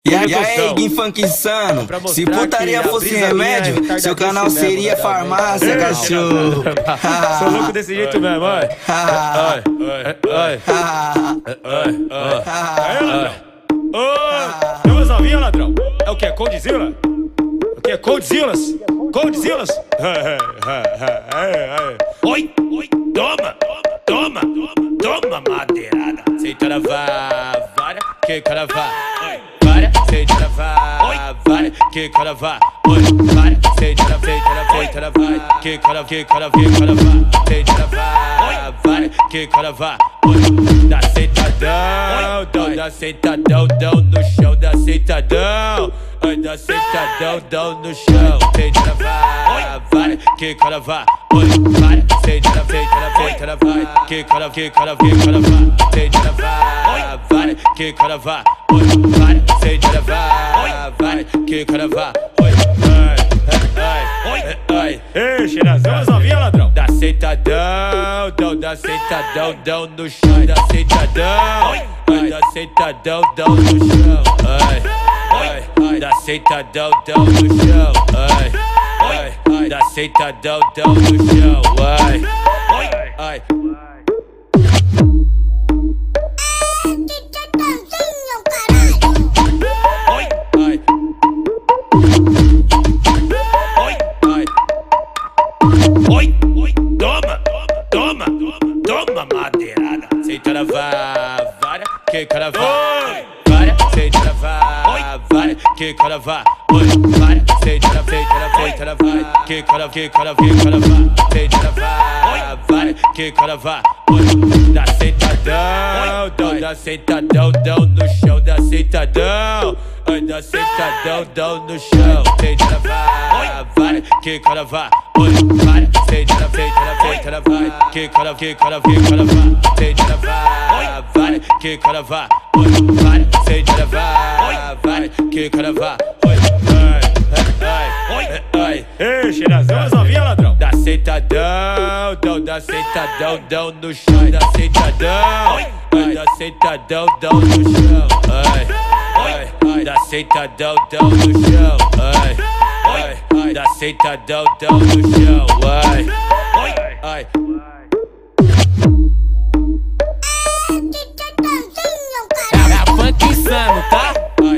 E aí, Gui Funk insano, se putaria fosse remédio, seu canal seria farmácia, cachorro. Sou louco desse jeito mesmo, ai. Ô, meus novinhos, ladrão. É o que? Condzilla? O que? Condzillas? Condzillas? Oi, toma, madeirada. Sem travar, vária, que cravar. Vária, sem travar, vária, que cravar. Oi, vária, sem travar, que cravar. Sem travar, vária, que cravar. Oi, dá sentadão, no chão, dá sentadão. Oi, dá sentadão, no chão. Sem travar, vária, que cravar. Oi, vária, sem travar, que cravar. Sem travar, vária, que cravar. Oi, vária, sem travar, vária, que cravar. Oi, ei, cheirazão, as novinhas, ladrão. Dá sentadão, no chão. Dá sentadão, dá sentadão, no chão. Dá sentadão, no chão. Dá sentadão, no chão. Toma, madeirada. Sem travar, vária, que cravar. Vária, sem travar, vária, que cravar. Oi, vária, sem travar, que cravar. Sem travar, vária, que cravar. Oi, dá sentadão, no chão. Dá sentadão, dá sentadão, no chão. Sem travar, vária, que cravar. Oi, vária, sem travar, que cravar. Sem travar, vária, que cravar. Oi, vária, sem travar, vária, que cravar. Ei, cheirazão, as novinhas, ladrão. Dá sentadão, no chão. Dá sentadão, no chão. Dá sentadão, no chão. Dá sentadão, no chão. É funk insano, tá?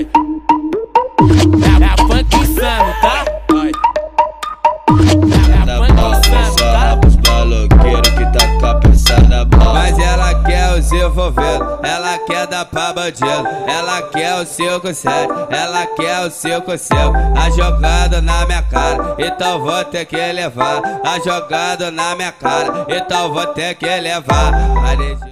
É funk insano, tá? Pros maloqueiros que tá com a peça na mão. Mas ela quer os envolvendo, ela quer dar pra bandido. Ela quer o 5-7, ela quer o 5-5. A jogada na minha cara, então vou ter que levar. A jogada na minha cara, então vou ter que levar.